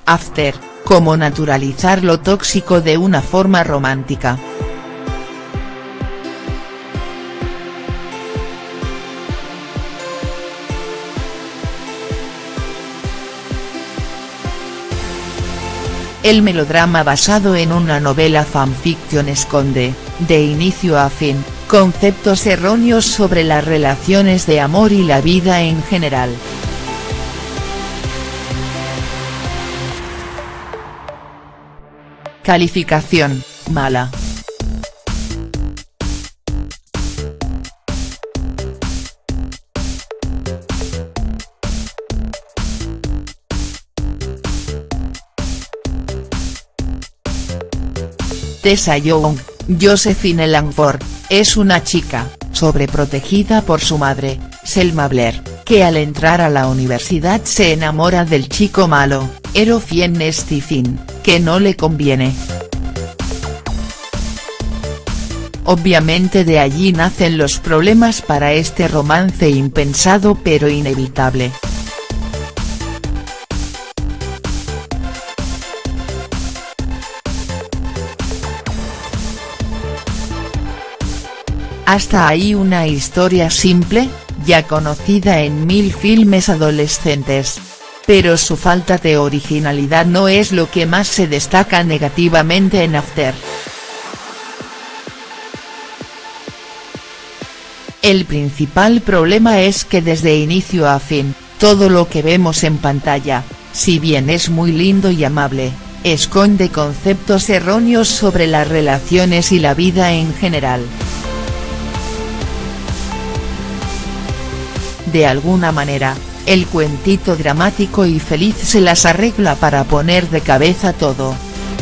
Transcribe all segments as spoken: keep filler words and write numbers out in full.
After, cómo naturalizar lo tóxico de una forma romántica. El melodrama basado en una novela fanfiction esconde, de inicio a fin, conceptos erróneos sobre las relaciones de amor y la vida en general. Calificación: mala. Tessa Young, Josephine Langford, es una chica, sobreprotegida por su madre, Selma Blair, que al entrar a la universidad se enamora del chico malo, Hero Fiennes Stephen, que no le conviene. Obviamente de allí nacen los problemas para este romance impensado pero inevitable. Hasta ahí una historia simple, ya conocida en mil filmes adolescentes. Pero su falta de originalidad no es lo que más se destaca negativamente en After. El principal problema es que desde inicio a fin, todo lo que vemos en pantalla, si bien es muy lindo y amable, esconde conceptos erróneos sobre las relaciones y la vida en general. De alguna manera, el cuentito dramático y feliz se las arregla para poner de cabeza todo.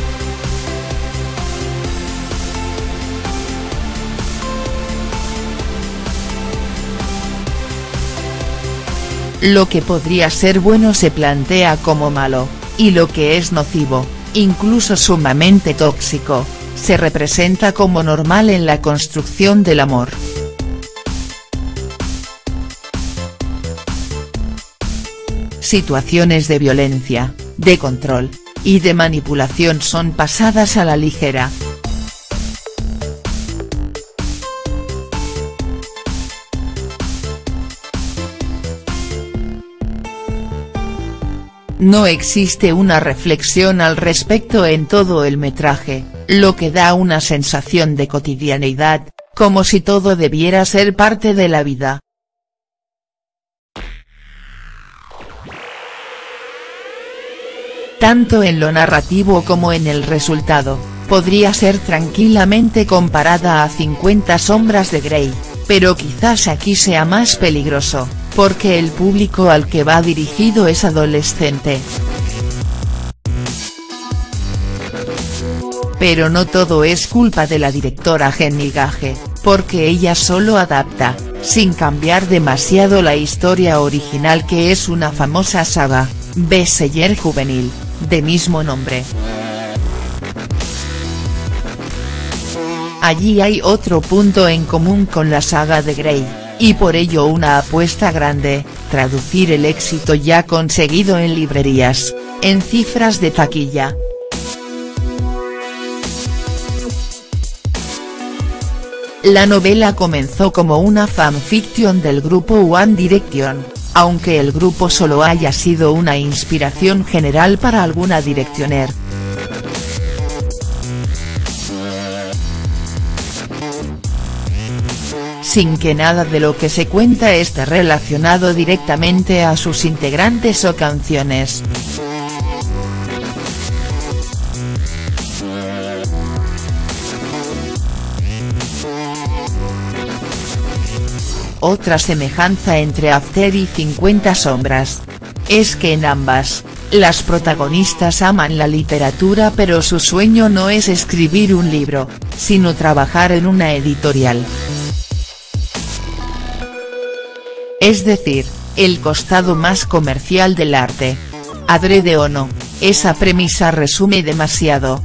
Lo que podría ser bueno se plantea como malo, y lo que es nocivo, incluso sumamente tóxico, se representa como normal en la construcción del amor. Situaciones de violencia, de control, y de manipulación son pasadas a la ligera. No existe una reflexión al respecto en todo el metraje, lo que da una sensación de cotidianeidad, como si todo debiera ser parte de la vida. Tanto en lo narrativo como en el resultado, podría ser tranquilamente comparada a cincuenta sombras de Grey, pero quizás aquí sea más peligroso, porque el público al que va dirigido es adolescente. Pero no todo es culpa de la directora Jenny Gage, porque ella solo adapta, sin cambiar demasiado la historia original que es una famosa saga, bestseller juvenil, de mismo nombre. Allí hay otro punto en común con la saga de Grey, y por ello una apuesta grande, traducir el éxito ya conseguido en librerías, en cifras de taquilla. La novela comenzó como una fanfiction del grupo One Direction, aunque el grupo solo haya sido una inspiración general para alguna directioner. Sin que nada de lo que se cuenta esté relacionado directamente a sus integrantes o canciones. Otra semejanza entre After y cincuenta sombras, es que en ambas, las protagonistas aman la literatura pero su sueño no es escribir un libro, sino trabajar en una editorial. Es decir, el costado más comercial del arte. Adrede o no, esa premisa resume demasiado.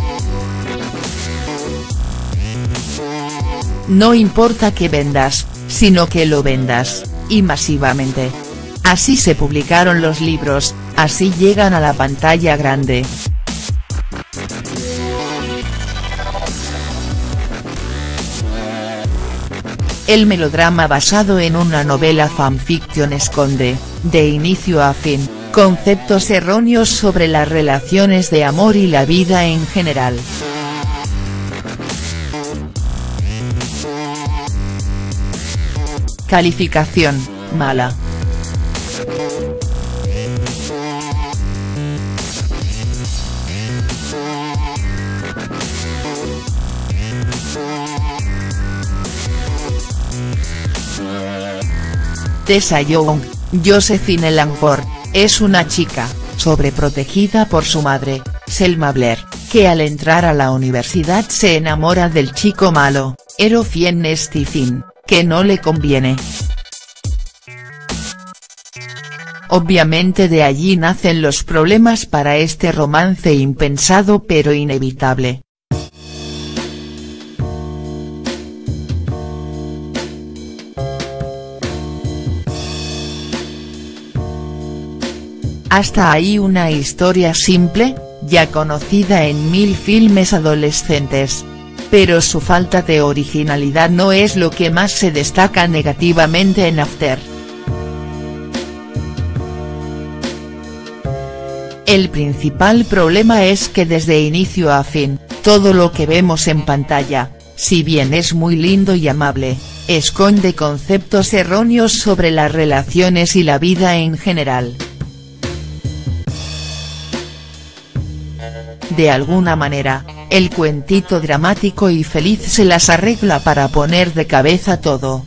No importa que vendas, sino que lo vendas, y masivamente. Así se publicaron los libros, así llegan a la pantalla grande. El melodrama basado en una novela fanfiction esconde, de inicio a fin, conceptos erróneos sobre las relaciones de amor y la vida en general. Calificación: mala. Tessa Young, Josephine Langford, es una chica, sobreprotegida por su madre, Selma Blair, que al entrar a la universidad se enamora del chico malo, Hero Fiennes Stephen, que no le conviene. Obviamente de allí nacen los problemas para este romance impensado pero inevitable. Hasta ahí una historia simple, ya conocida en mil filmes adolescentes. Pero su falta de originalidad no es lo que más se destaca negativamente en After. El principal problema es que desde inicio a fin, todo lo que vemos en pantalla, si bien es muy lindo y amable, esconde conceptos erróneos sobre las relaciones y la vida en general. De alguna manera, el cuentito dramático y feliz se las arregla para poner de cabeza todo.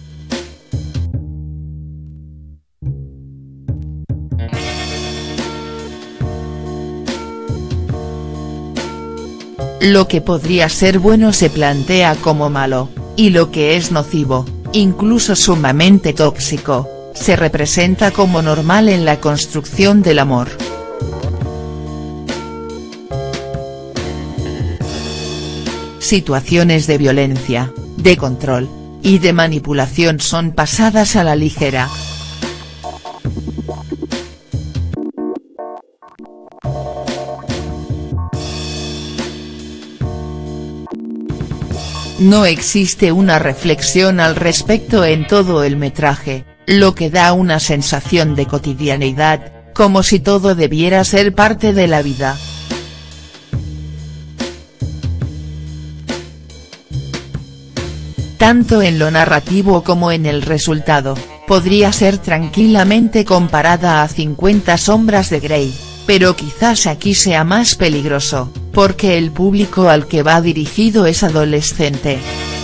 Lo que podría ser bueno se plantea como malo, y lo que es nocivo, incluso sumamente tóxico, se representa como normal en la construcción del amor. Situaciones de violencia, de control, y de manipulación son pasadas a la ligera. No existe una reflexión al respecto en todo el metraje, lo que da una sensación de cotidianeidad, como si todo debiera ser parte de la vida. Tanto en lo narrativo como en el resultado, podría ser tranquilamente comparada a cincuenta sombras de Grey, pero quizás aquí sea más peligroso, porque el público al que va dirigido es adolescente.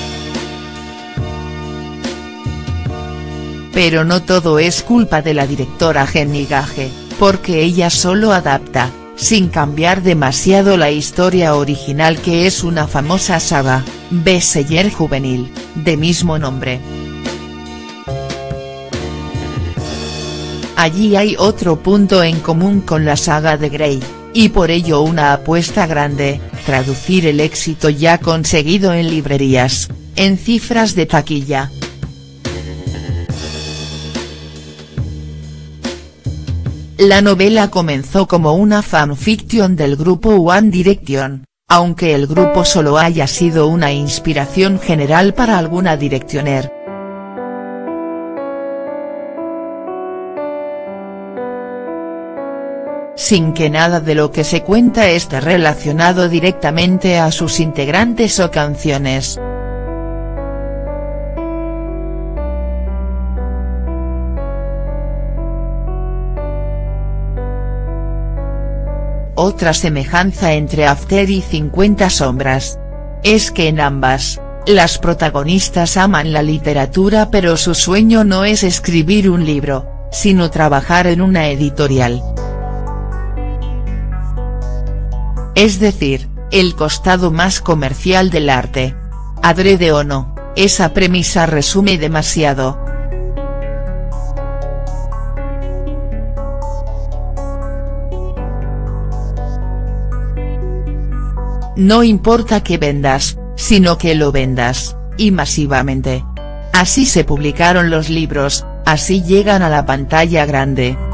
Pero no todo es culpa de la directora Jenny Gage, porque ella solo adapta, sin cambiar demasiado la historia original que es una famosa saga, bestseller juvenil, de mismo nombre. Allí hay otro punto en común con la saga de Grey, y por ello una apuesta grande, traducir el éxito ya conseguido en librerías, en cifras de taquilla. La novela comenzó como una fanfiction del grupo One Direction, aunque el grupo solo haya sido una inspiración general para alguna directioner. Sin que nada de lo que se cuenta esté relacionado directamente a sus integrantes o canciones. Otra semejanza entre After y cincuenta sombras. Es que en ambas, las protagonistas aman la literatura pero su sueño no es escribir un libro, sino trabajar en una editorial. Es decir, el costado más comercial del arte. Adrede o no, esa premisa resume demasiado. No importa que vendas, sino que lo vendas, y masivamente. Así se publicaron los libros, así llegan a la pantalla grande.